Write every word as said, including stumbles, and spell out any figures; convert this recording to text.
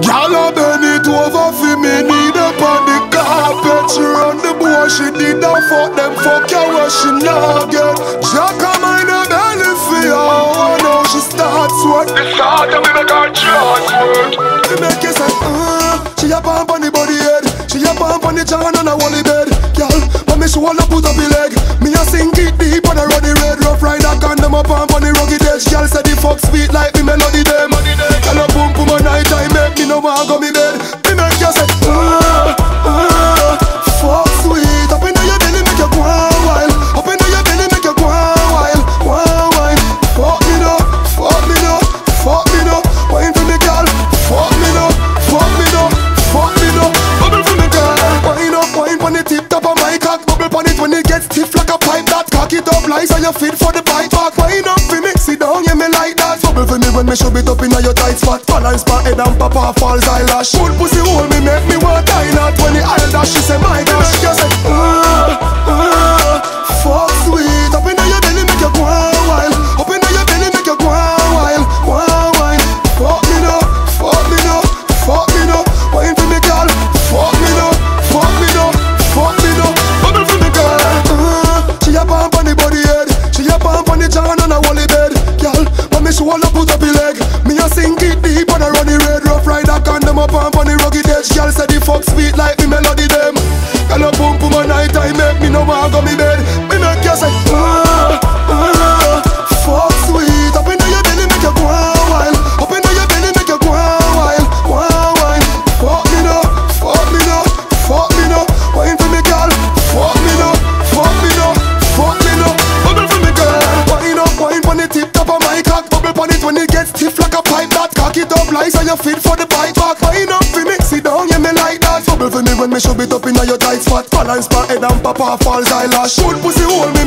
Girl a bend it over for me, need up on the carpet. She run the boy, she did that fuck them fuck her where she not get. Jack a mind a belly for her, oh now she starts sweat. The start of me make her chance work. Me make you say, uh, she a pump on the body head, she a pump on the chan on a wally bed. Girl, but me she wanna put up the leg. Me a sink it deep on the ruddy red. Rough rider condom a pump on the rugged edge. Girl say the fuck sweet like me melody them. Girl a boom boom a night time make me no want go me bed. Me make you say, uh, uh, fuck sweet. Up in your belly make you go wild. Up in your belly make you go wild, wild, wild. Fuck me no, fuck me no, fuck me no. Wine for me girl, fuck me no, fuck me no, fuck me no. Bubble for me girl. Wine up, wine pon the tip top of my cock. Bubble pon it when it gets stiff like a pipe. That cock it up like so you fit for the bite back. Wine up for me, sit down, yeah me like that. Bubble for me when me shove it up in your tight spot. Balance my head and pop off falls eyelash. Good pussy hold me make me want die not. When the aisle dash she say my gosh. You say uh, uh, fuck sweet. Up in your belly make you go wild. Up in your belly make you go wild, wild, wild. Fuck me no, fuck me no, fuck me no. Wine for me girl, fuck me no, fuck me no, fuck me no. Bubble for me girl. Uh, she a pump on the body head, she a pump on the chan on a wally bed. Girl, but me she wanna put up the leg. Me a sink it deep on a runny red. Rough rider condom a pump on the rugged edge. Girl say the fuck sweet like me melody them. Girl a boom boom a night time make me no want go me bed. Me make you say uh, uh, fuck sweet. Up in your belly make you go wild. Up in your belly make you go wild, wild, wild. Fuck me no, fuck me no, fuck me no. Wine for me girl, fuck me no, fuck me no, fuck me no. Bubble for me girl. Wine up, wine pon the tip top of my cock. Bubble pon it when it gets stiff like a pipe. That cock it up like so you fit for the bite back. Wine up for me, sit down, yeah me like that. Bubble for me when me shove it up in your tight spot. Balance my head and pop off falls eyelash. Good pussy hold me